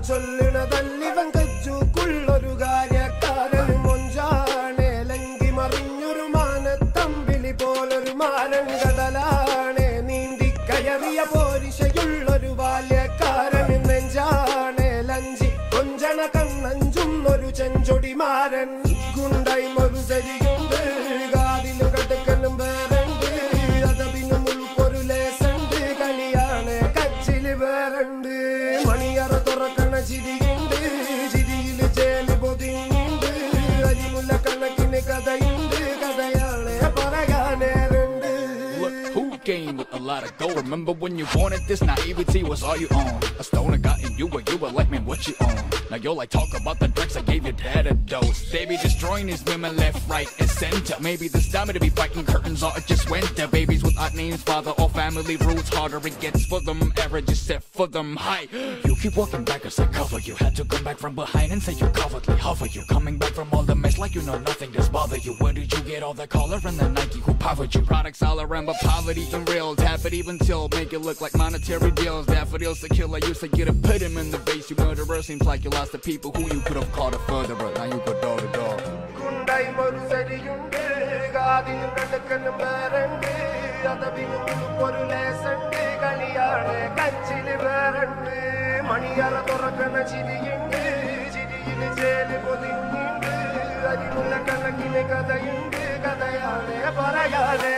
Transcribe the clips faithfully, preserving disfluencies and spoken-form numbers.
ചൊല്ലണതല്ലിവൻ കജ്ജുക്കുള്ളൊരു കാര്യക്കാരൻ മൊഞ്ചാണ് ലങ്കി മറിഞ്ഞൊരു മാനത്തമ്പിളി പോലൊരു മാരൻ കടലാണ് നീന്തി കയറിയ പോരിശയുള്ളൊരു ബാല്യക്കാരൻ നെഞ്ചാണ് ലഞ്ചി കൊഞ്ചണ കണ്ണഞ്ചുന്നൊരു ചെഞ്ചൊടിമാരൻ ഗുണ്ടായി ഒരു സരിയുണ്ട് കാതിലും കടുക്കലും വേറുണ്ട് അതപിന് മുൾക്കൊരു ലേസുണ്ട് കളിയാണ് കച്ചില് വേറുണ്ട് മണിയറ തുറക്കണ ചിരിയുണ്ട് ചിരിയില് ചേല് പൊതിഞ്ഞുണ്ട് അരിമുല്ല കണക്കിന് കഥയുണ്ട് കഥയാണ് പറയാനേറുണ്ട്. Game with a lot of gold. Remember when you wanted this naivety was all you own. A stoner got in you, but you were like, man, what you own? Now you're like, talk about the drugs I gave your dad a dose. They be destroying these women left, right, and center. Maybe this time to be fighting curtains or it just went there. Babies with odd names, father or family roots. Harder it gets for them, average is set for them high. You keep walking back as I cover you. Had to come back from behind and say you cowardly hover you. Coming back from all the mess like you know nothing does bother you. Where did you get all the collar and the Nike who powered you? Products all around, but poverty and real. Tap it even till make it look like monetary deals. Daffodils to kill, I used to get a put him in the base. You murderer, seems like you lost the people who you could have called a furtherer. Now you go door to door. Kundai moru sariyunde, gaadinu kadakkanum verunde, adavinu oru lessunde, kaliyane kachili verunde, maniyara thorakana chiriyunde, chiriyile jelu podinunde, arimulla kanakine kadayunde, kadayane parayane.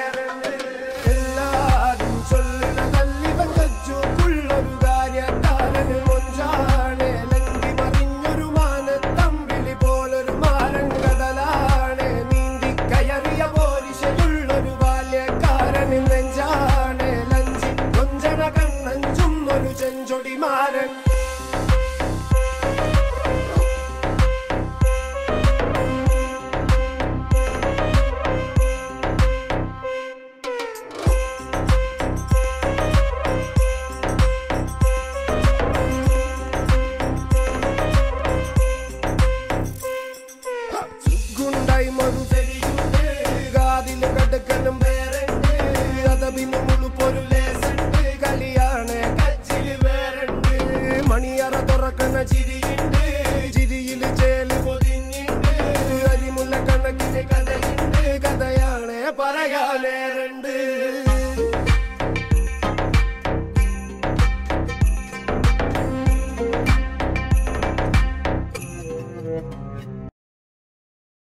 മണിയറ തുറക്കണ ചിരിയുണ്ട് ചിരിയില് ചേല് പൊതിഞ്ഞുണ്ട് അരിമുല്ല കണക്കിന് കഥയുണ്ട് കഥയാണ് പറയാനേറുണ്ട്.